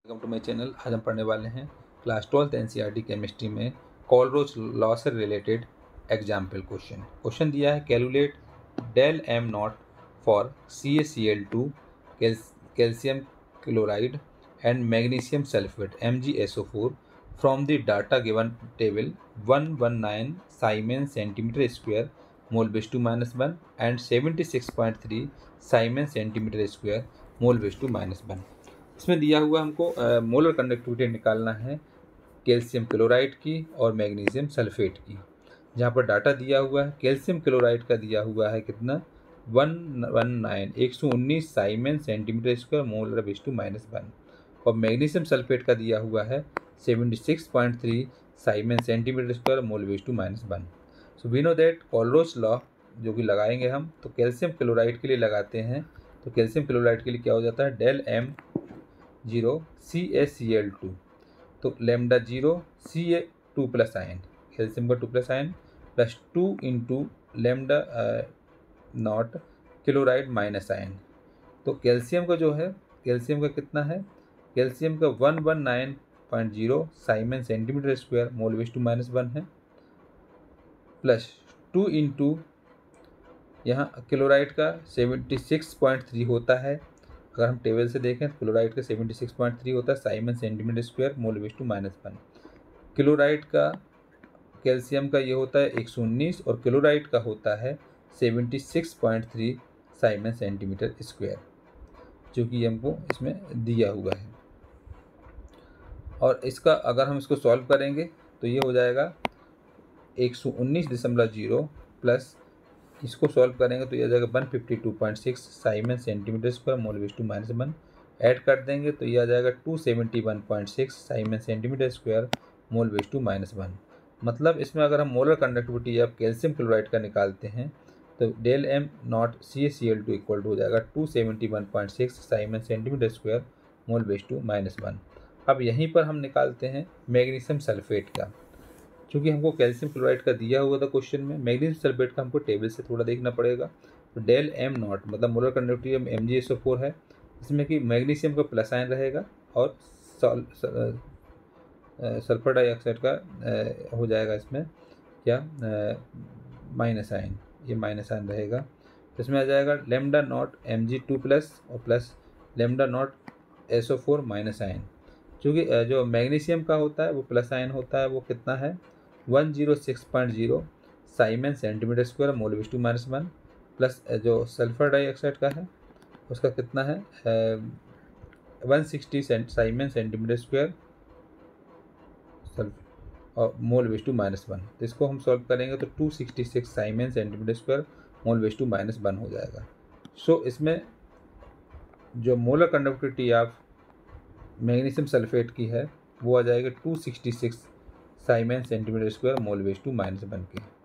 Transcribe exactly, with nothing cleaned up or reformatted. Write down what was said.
Welcome to my channel. आज हम पढ़ने वाले हैं क्लास ट्वेल्थ एनसीईआरटी केमिस्ट्री में कोलरोच लॉ से रिलेटेड एग्जाम्पल क्वेश्चन। क्वेश्चन दिया है calculate del M naught for C A C L two calcium chloride and magnesium sulphate M G S O four from the data given table one one nine Siemens centimetre square mole base two minus one and seventy six point three Siemens centimetre square mole base two minus one. इसमें दिया हुआ हमको molar conductivity निकालना है calcium chloride की और magnesium sulphate की। जहाँ पर डाटा दिया हुआ है कैल्शियम क्लोराइड का दिया हुआ है कितना वन वन नाइन एक सौ उन्नीस Siemens centimetre square molar base two minus one और मैग्नीशियम सल्फेट का दिया हुआ है seventy six point three Siemens centimetre square mole base two minus one. So we know that Kohlrausch law जो कि लगाएंगे हम, तो कैल्शियम क्लोराइड के लिए लगाते हैं। तो कैल्शियम क्लोराइड के लिए क्या हो जाता है del M zero C A C L two, तो lambda zero C A two plus ion calcium का two plus ion plus two into lambda naught chloride minus ion. तो कैल्शियम का जो है कैल्शियम का कितना है कैल्शियम का one one nine point zero Simon centimetre square mole base two minus one है प्लस टू इंटू यहाँ क्लोराइड का सेवेंटी सिक्स पॉइंट थ्री होता है। अगर हम टेबल से देखें तो क्लोराइड का सेवेंटी सिक्स पॉइंट थ्री होता है Siemens centimetre square mole base two minus one. Chloride का कैल्शियम का ये होता है एक सौ उन्नीस और क्लोराइड का होता है seventy six point three Siemens centimetre square, जो कि हमको इसमें दिया हुआ है। और इसका अगर हम इसको सॉल्व करेंगे तो ये हो जाएगा एक सौ उन्नीस दशमलव जीरो प्लस इसको सॉल्व करेंगे तो ये आ जाएगा one fifty two point six Simon centimetre square mole base two minus one. Add कर देंगे तो ये आ जाएगा two seventy one point six Simon centimetre square mole base two minus one. मतलब इसमें अगर हम मोलर कंडक्टिविटी या कैल्शियम क्लोराइड का निकालते हैं तो del M naught C A C L two equal to हो जाएगा two seventy one point six Simon centimetre square mole base two minus one. अब यहीं पर हम निकालते हैं मैग्नीशियम सल्फेट का, क्योंकि हमको कैल्शियम क्लोराइड का दिया हुआ था क्वेश्चन में। मैग्नीशियम सल्फेट का हमको टेबल से थोड़ा देखना पड़ेगा। तो डेल एम नॉट मतलब molar conductivity M G S O four है, इसमें कि मैग्नीशियम का प्लस आयन रहेगा और सल्फर डाइऑक्साइड का आ, हो जाएगा इसमें क्या माइनस आयन, ये माइनस आयन रहेगा। तो इसमें आ जाएगा lambda nought M G two plus और plus lambda nought S O four minus ion. क्योंकि जो मैग्नीशियम का होता है वो प्लस आयन होता है, वो कितना है one zero six point zero Simon centimetre square mole base two minus one plus जो सल्फर डाइऑक्साइड का है उसका कितना है one sixty siemens centimetre square sulphur और mole base two minus one. तो इसको हम सॉल्व करेंगे तो two sixty six Simon centimetre square mole base two minus one हो जाएगा। सो इसमें जो molar conductivity of magnesium sulphate की है वो आ जाएगा to sixty six Simon centimetre square mole base two minus one की।